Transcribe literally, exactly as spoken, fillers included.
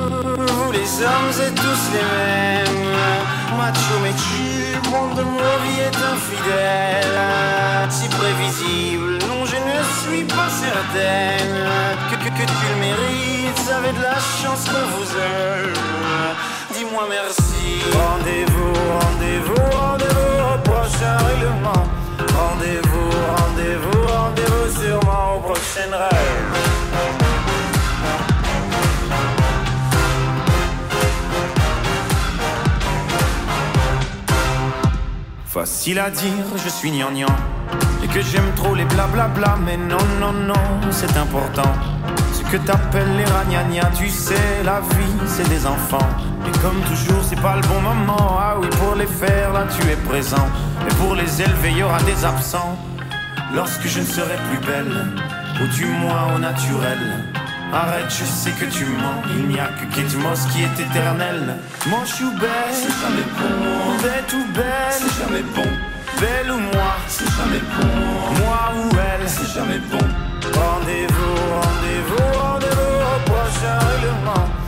Vous les hommes êtes tous les mêmes, macho mais tu, monde de ma vie est infidèle. Si prévisible, non je ne suis pas certaine que, que, que tu le mérites, vous avez de la chance qu'on vous aime. Dis-moi merci. Rendez-vous, rendez-vous, rendez-vous au prochain règlement. Rendez-vous, rendez-vous, rendez-vous sûrement au prochain rêve. Facile à dire, je suis gnangnan et que j'aime trop les blablabla, mais non, non, non, c'est important. Ce que t'appelles les ragnagnas, tu sais, la vie, c'est des enfants. Et comme toujours, c'est pas le bon moment. Ah oui, pour les faire, là, tu es présent. Et pour les élever, il y aura des absents. Lorsque je ne serai plus belle, ou du moins au naturel. Arrête, je sais que tu mens. Il n'y a que Kate Moss qui est éternelle. Mon chou belle, c'est jamais bon. Bête ou belle, c'est jamais bon. Belle ou moi, c'est jamais bon. Moi ou elle, c'est jamais bon. Rendez-vous, rendez-vous, rendez-vous au prochain règlement.